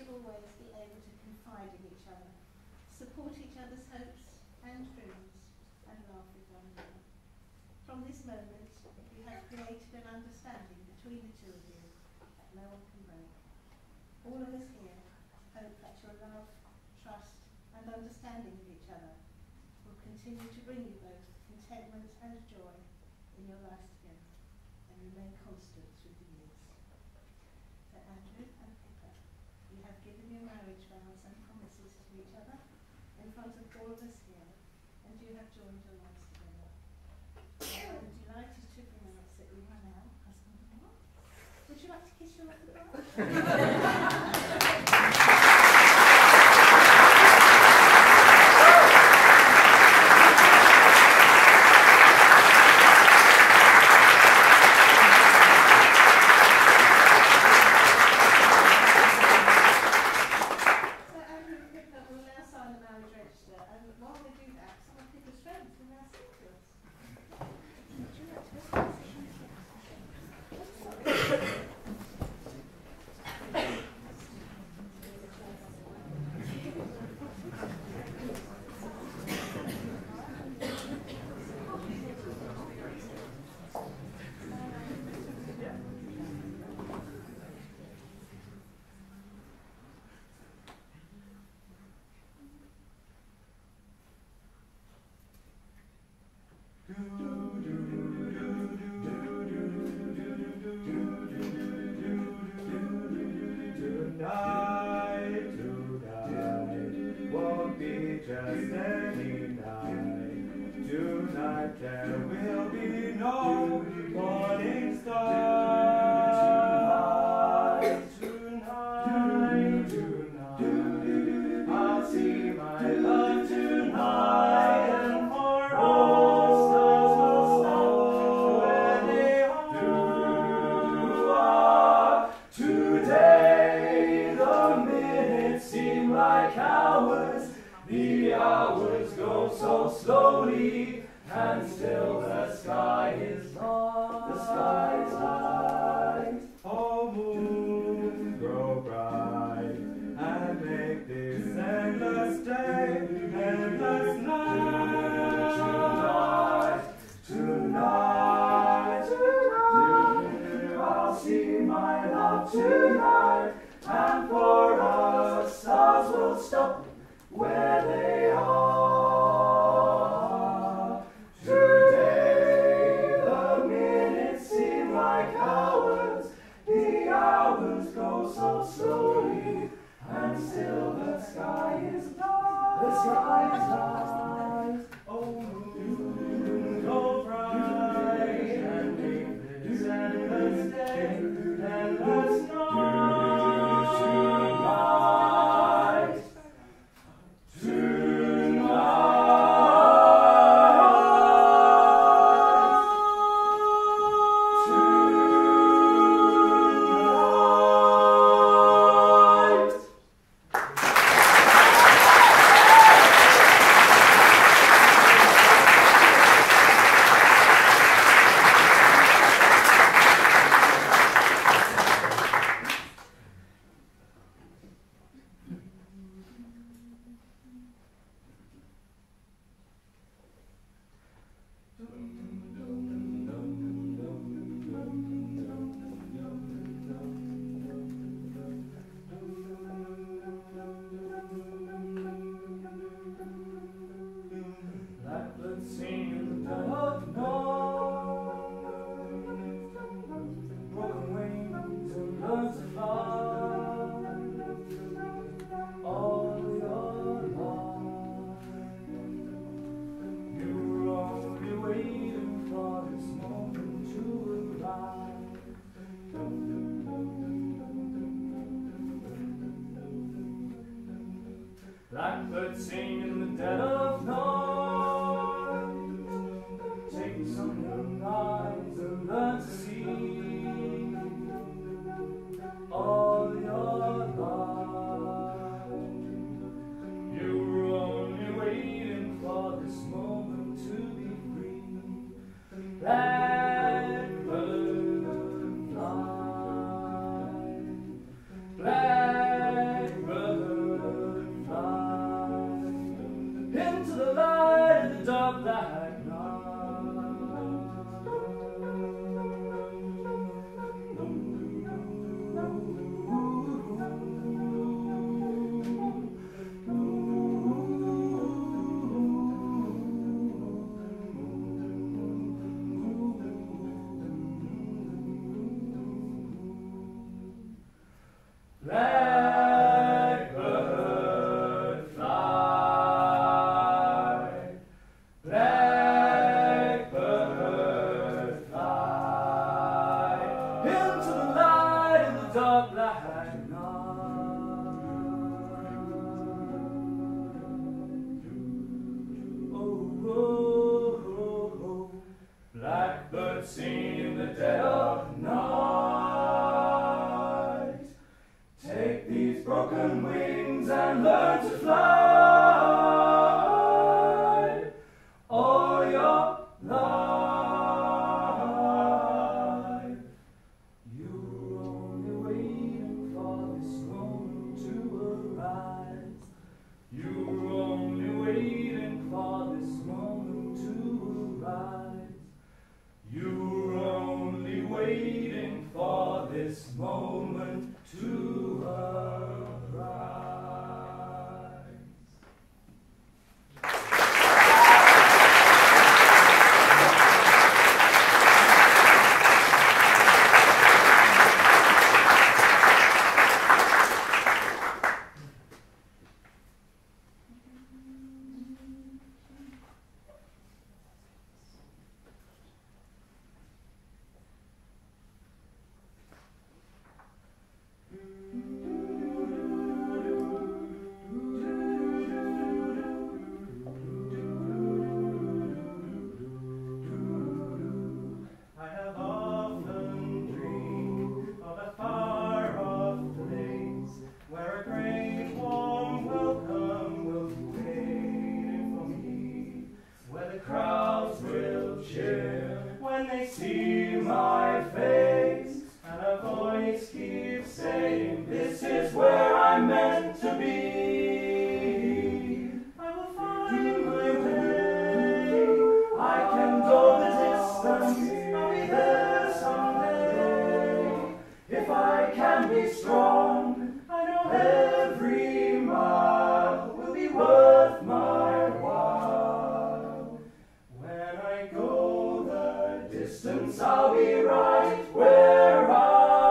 always be able to confide in each other, support each other's hopes and dreams, and laugh with one another. From this moment, you have created an understanding between the two of you that no one can break. All of us here hope that your love, trust, and understanding of each other will continue to bring you both contentment and joy in your lives together, and remain constant through the years. So Andrew and Pippa, you have given your marriage vows and promises to each other in front of all of us here, and you have joined your lives together. I'm delighted to announce that you are now husband and wife. Would you like to kiss your bride? Blackbird sing in the dead of night. Take some young eyes and learn to see all your life. You were only waiting for this moment to be free. Blackbird fly, blackbird. Blackbird fly, blackbird fly, into the light in the dark black night. Oh, oh, oh, oh. Blackbird sing in the dead of night. Take these broken wings and learn to fly all your life. You're only waiting for this moment to arise. You're only waiting for this moment to arise. You're only waiting for this moment to arise. When they see my face, and a voice keeps saying, this is where I'm meant to be. I will find my way. I can go the distance. I'll be there someday. If I can be strong, I know every mile will be worth my while. When I go the distance, I'll be right where I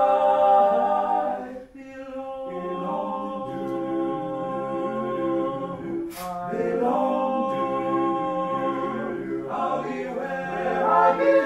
belong. I'll be where I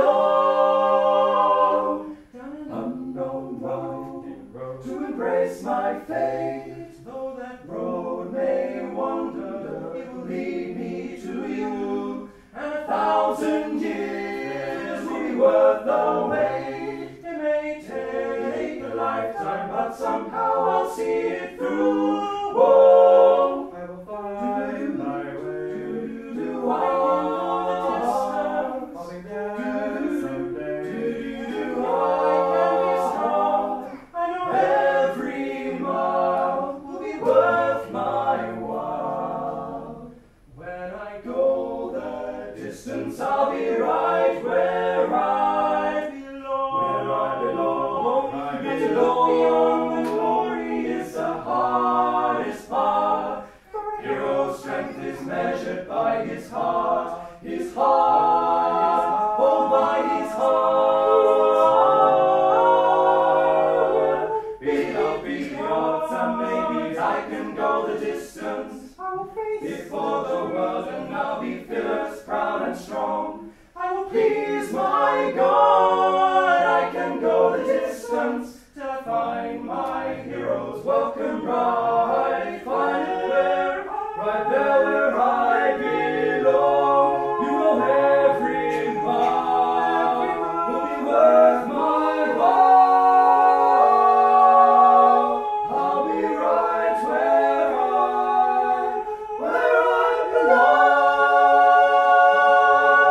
belong. Down an unknown road to embrace my fate. Though that road may wander, it will lead me to you. And 1,000 years will be worth the wait. It may take a lifetime, but somehow I'll see it through. Whoa, I will find my way. I'll be there someday. I can be strong. I know every mile will be worth my while. When I go the distance, I'll be right where I belong. Where I belong. And to go beyond the glory is the hardest part. Hero's strength is measured by his heart. His heart, oh, by his heart. Beat up the odds and maybe I can go the distance. Before the world, and I'll be fearless, proud and strong. I will please my God. I can go the distance till I find my hero's welcome bride. Find it where, right there where I belong. You know every mile will be worth my while. I'll be right where I belong.